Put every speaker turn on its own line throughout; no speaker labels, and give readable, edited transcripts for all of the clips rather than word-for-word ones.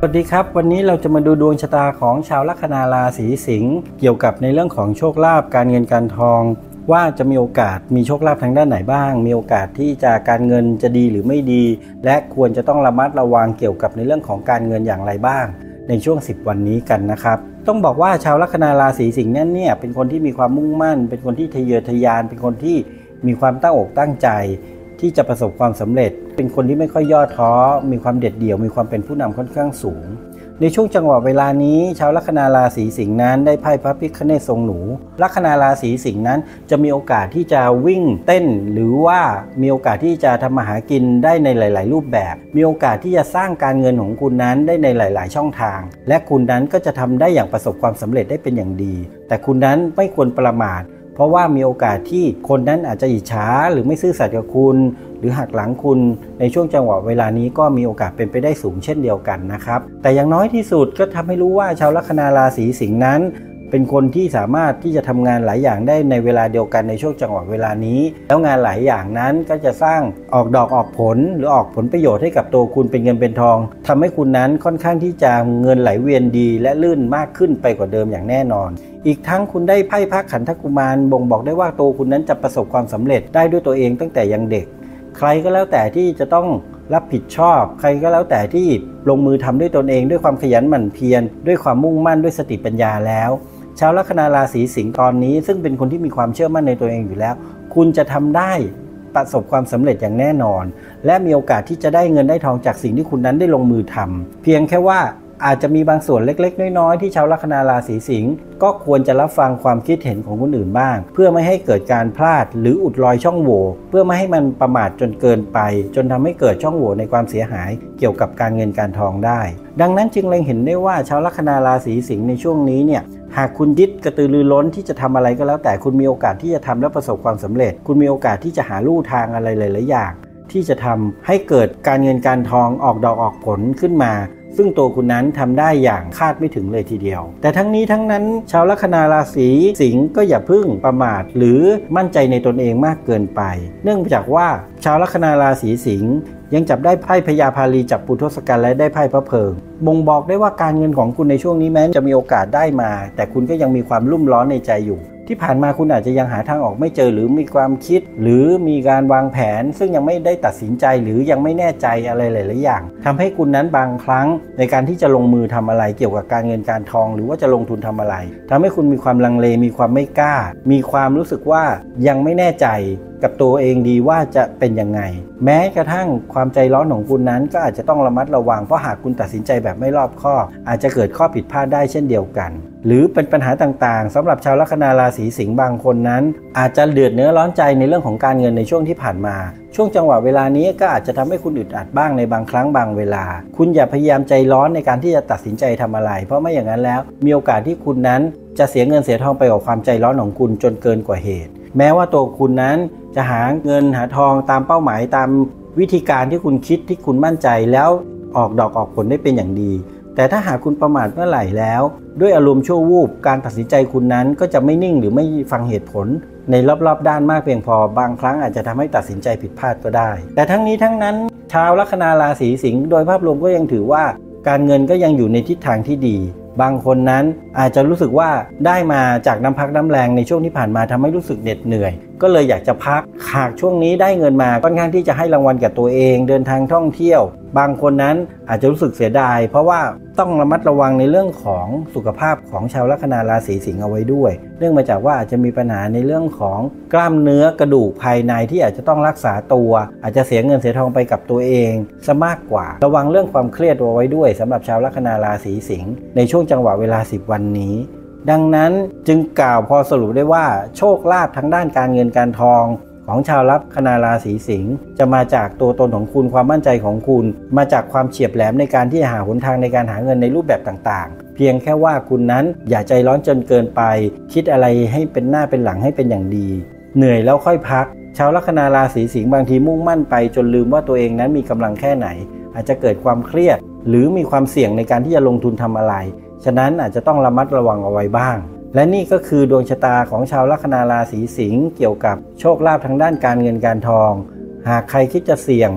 สวัสดีครับวันนี้เราจะมาดูดวงชะตาของชาวลัคนาราศีสิงห์เกี่ยวกับในเรื่องของโชคลาภการเงินการทองว่าจะมีโอกาสมีโชคลาภทางด้านไหนบ้างมีโอกาสที่จะการเงินจะดีหรือไม่ดีและควรจะต้องระมัดระวังเกี่ยวกับในเรื่องของการเงินอย่างไรบ้างในช่วง10วันนี้กันนะครับต้องบอกว่าชาวลัคนาราศีสิงห์นั้นเนี่ยเป็นคนที่มีความมุ่งมั่นเป็นคนที่ทะเยอทะยานเป็นคนที่มีความตั้งอกตั้งใจที่จะประสบความสำเร็จเป็นคนที่ไม่ค่อยย่อท้อมีความเด็ดเดี่ยวมีความเป็นผู้นำค่อนข้างสูงในช่วงจังหวะเวลานี้ชาวลัคนาราศีสิงห์นั้นได้ไพ่พระพิฆเนศทรงหนูลัคนาราศีสิงห์นั้นจะมีโอกาสที่จะวิ่งเต้นหรือว่ามีโอกาสที่จะทำมาหากินได้ในหลายๆรูปแบบมีโอกาสที่จะสร้างการเงินของคุณนั้นได้ในหลายๆช่องทางและคุณนั้นก็จะทำได้อย่างประสบความสำเร็จได้เป็นอย่างดีแต่คุณนั้นไม่ควรประมาทเพราะว่ามีโอกาสที่คนนั้นอาจจะอิจฉาหรือไม่ซื่อสัตย์กับคุณหรือหักหลังคุณในช่วงจังหวะเวลานี้ก็มีโอกาสเป็นไปได้สูงเช่นเดียวกันนะครับแต่อย่างน้อยที่สุดก็ทำให้รู้ว่าชาวลัคนาราศีสิงห์นั้นเป็นคนที่สามารถที่จะทำงานหลายอย่างได้ในเวลาเดียวกันในช่วงจังหวะเวลานี้แล้วงานหลายอย่างนั้นก็จะสร้างออกดอกออกผลหรือออกผลประโยชน์ให้กับตัวคุณเป็นเงินเป็นทองทำให้คุณนั้นค่อนข้างที่จะเงินไหลเวียนดีและลื่นมากขึ้นไปกว่าเดิมอย่างแน่นอนอีกทั้งคุณได้ไพ่พระขันธกุมารบ่งบอกได้ว่าตัวคุณนั้นจะประสบความสำเร็จได้ด้วยตัวเองตั้งแต่ยังเด็กใครก็แล้วแต่ที่จะต้องรับผิดชอบใครก็แล้วแต่ที่ลงมือทำด้วยตนเองด้วยความขยันหมั่นเพียรด้วยความมุ่งมั่นด้วยสติปัญญาแล้วชาวลัคนาราศีสิงห์ตอนนี้ซึ่งเป็นคนที่มีความเชื่อมั่นในตัวเองอยู่แล้วคุณจะทำได้ประสบความสำเร็จอย่างแน่นอนและมีโอกาสที่จะได้เงินได้ทองจากสิ่งที่คุณนั้นได้ลงมือทำเพียงแค่ว่าอาจจะมีบางส่วนเล็กๆน้อยๆที่ชาวลัคนาราศีสิงห์ก็ควรจะรับฟังความคิดเห็นของคนอื่นบ้างเพื่อไม่ให้เกิดการพลาดหรืออุดรอยช่องโหว่เพื่อไม่ให้มันประมาทจนเกินไปจนทำให้เกิดช่องโหว่ในความเสียหายเกี่ยวกับการเงินการทองได้ดังนั้นจึงเล็งเห็นได้ว่าชาวลัคนาราศีสิงห์ในช่วงนี้เนี่ยหากคุณยึดกระตือรือร้นที่จะทำอะไรก็แล้วแต่คุณมีโอกาสที่จะทำและประสบความสำเร็จคุณมีโอกาสที่จะหาลู่ทางอะไรหลายๆอย่างที่จะทำให้เกิดการเงินการทองออกดอกออกผลขึ้นมาซึ่งตัวคุณนั้นทำได้อย่างคาดไม่ถึงเลยทีเดียวแต่ทั้งนี้ทั้งนั้นชาวลัคนาราศีสิงห์ก็อย่าพึ่งประมาทหรือมั่นใจในตนเองมากเกินไปเนื่องจากว่าชาวลัคนาราศีสิงห์ยังจับได้ไพ่พญาภาลีจับปุถุสกัณฐ์และได้ไพ่พระเพลิงบ่งบอกได้ว่าการเงินของคุณในช่วงนี้แม้จะมีโอกาสได้มาแต่คุณก็ยังมีความรุ่มร้อนในใจอยู่ที่ผ่านมาคุณอาจจะยังหาทางออกไม่เจอหรือมีความคิดหรือมีการวางแผนซึ่งยังไม่ได้ตัดสินใจหรือยังไม่แน่ใจอะไรหลายๆอย่างทำให้คุณนั้นบางครั้งในการที่จะลงมือทำอะไรเกี่ยวกับการเงินการทองหรือว่าจะลงทุนทำอะไรทำให้คุณมีความลังเลมีความไม่กล้ามีความรู้สึกว่ายังไม่แน่ใจกับตัวเองดีว่าจะเป็นยังไงแม้กระทั่งความใจร้อนของคุณนั้นก็อาจจะต้องระมัดระวังเพราะหากคุณตัดสินใจแบบไม่รอบคอบอาจจะเกิดข้อผิดพลาดได้เช่นเดียวกันหรือเป็นปัญหาต่างๆสำหรับชาวลัคนาราศีสิงห์บางคนนั้นอาจจะเดือดเนื้อร้อนใจในเรื่องของการเงินในช่วงที่ผ่านมาช่วงจังหวะเวลานี้ก็อาจจะทำให้คุณอึดอัดบ้างในบางครั้งบางเวลาคุณอย่าพยายามใจร้อนในการที่จะตัดสินใจทำอะไรเพราะไม่อย่างนั้นแล้วมีโอกาสที่คุณนั้นจะเสียเงินเสียทองไปกับความใจร้อนของคุณจนเกินกว่าเหตุแม้ว่าตัวคุณนั้นจะหาเงินหาทองตามเป้าหมายตามวิธีการที่คุณคิดที่คุณมั่นใจแล้วออกดอกออกผลได้เป็นอย่างดีแต่ถ้าหากคุณประมาทเมื่อไหร่แล้วด้วยอารมณ์ชั่ววูบการตัดสินใจคุณนั้นก็จะไม่นิ่งหรือไม่ฟังเหตุผลในรอบๆด้านมากเพียงพอบางครั้งอาจจะทำให้ตัดสินใจผิดพลาดก็ได้แต่ทั้งนี้ทั้งนั้นชาวลัคนาราศีสิงห์โดยภาพรวมก็ยังถือว่าการเงินก็ยังอยู่ในทิศทางที่ดีบางคนนั้นอาจจะรู้สึกว่าได้มาจากน้ำพักน้ำแรงในช่วงที่ผ่านมาทำให้รู้สึกเหน็ดเหนื่อยก็เลยอยากจะพักหากช่วงนี้ได้เงินมาค่อนข้างที่จะให้รางวัลกับตัวเองเดินทางท่องเที่ยวบางคนนั้นอาจจะรู้สึกเสียดายเพราะว่าต้องระมัดระวังในเรื่องของสุขภาพของชาวลัคนาราศีสิงห์เอาไว้ด้วยเนื่องมาจากว่าอาจจะมีปัญหาในเรื่องของกล้ามเนื้อกระดูกภายในที่อาจจะต้องรักษาตัวอาจจะเสียเงินเสียทองไปกับตัวเองซะมากกว่าระวังเรื่องความเครียดเอาไว้ด้วยสำหรับชาวลัคนาราศีสิงห์ในช่วงจังหวะเวลา10วันนี้ดังนั้นจึงกล่าวพอสรุปได้ว่าโชคลาภทั้งด้านการเงินการทองของชาวลัคนาราศีสิงห์จะมาจากตัวตนของคุณความมั่นใจของคุณมาจากความเฉียบแหลมในการที่จะหาหนทางในการหาเงินในรูปแบบต่างๆเพียงแค่ว่าคุณนั้นอย่าใจร้อนจนเกินไปคิดอะไรให้เป็นหน้าเป็นหลังให้เป็นอย่างดีเหนื่อยแล้วค่อยพักชาวลัคนาราศีสิงห์บางทีมุ่งมั่นไปจนลืมว่าตัวเองนั้นมีกำลังแค่ไหนอาจจะเกิดความเครียดหรือมีความเสี่ยงในการที่จะลงทุนทำอะไรฉะนั้นอาจจะต้องระมัดระวังเอาไว้บ้าง และนี่ก็คือดวงชะตาของชาวลัคนาราศีสิงห์เกี่ยวกับโชคลาภทางด้านการเงินการทองหากใครคิดจะเสี่ยง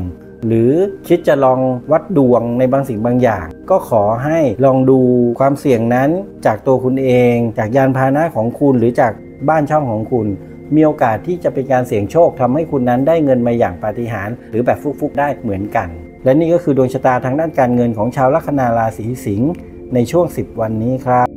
หรือคิดจะลองวัดดวงในบางสิ่งบางอย่างก็ขอให้ลองดูความเสี่ยงนั้นจากตัวคุณเองจากยานพาหนะของคุณหรือจากบ้านช่องของคุณมีโอกาสที่จะเป็นการเสี่ยงโชคทำให้คุณนั้นได้เงินมาอย่างปาฏิหาริย์หรือแบบฟุกๆได้เหมือนกันและนี่ก็คือดวงชะตาทางด้านการเงินของชาวลัคนาราศีสิงห์ในช่วง10 วันนี้ครับ